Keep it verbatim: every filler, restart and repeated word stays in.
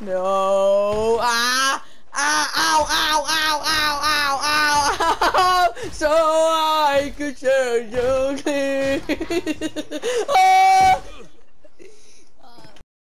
No. Ah. Ah. Ow. Ow. Ow. Ow. Ow. Ow. Ow. So I could show you. Oh.